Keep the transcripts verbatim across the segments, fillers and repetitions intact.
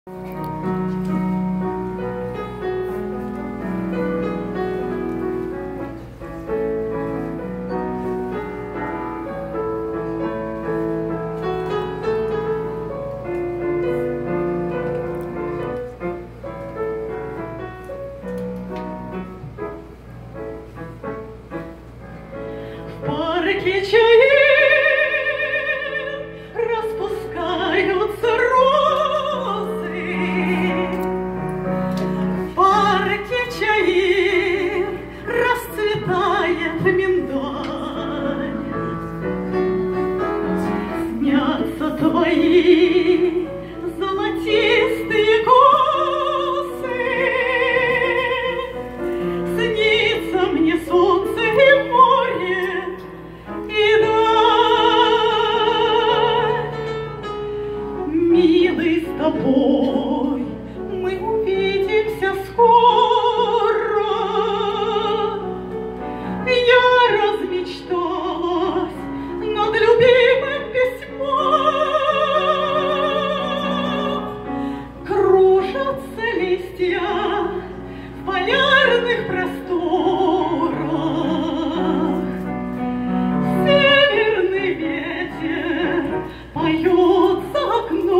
Парки чаи распускаются розы, в парке чаи расцветает миндаль. Снятся твои золотистые косы, снится мне солнце и море. Милый, с тобой мы увидимся скоро. Я размечталась над любимым письмом. Кружатся листья в полярных просторах. Северный ветер поет за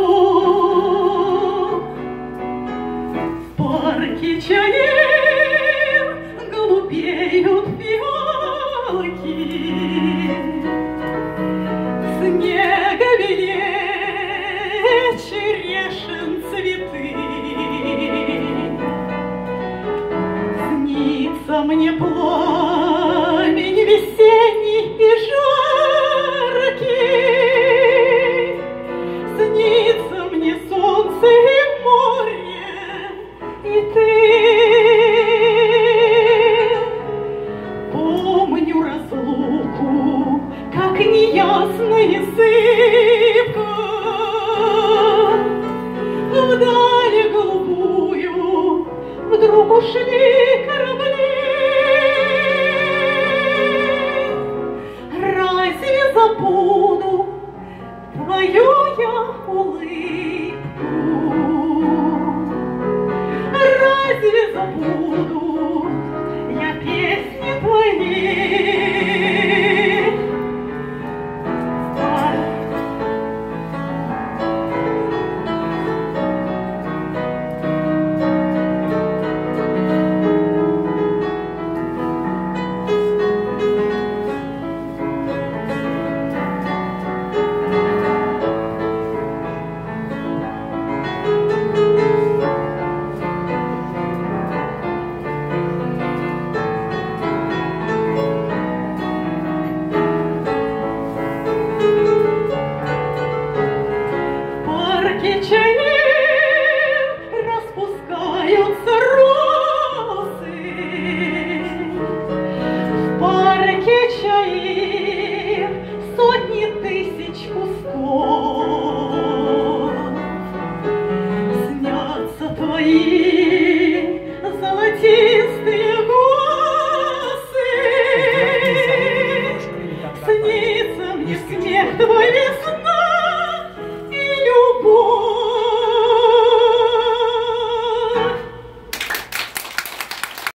окном. В парке чаи голубеют фиалки, снега белее черешин цветы. Снится мне пламень весенний и жаркий, снится мне солнце и море, и ты. Помню разлуку, как неясная зыбка, вдали голубую вдруг ушли корабли. Разве забуду твою я улыбку? Разве забуду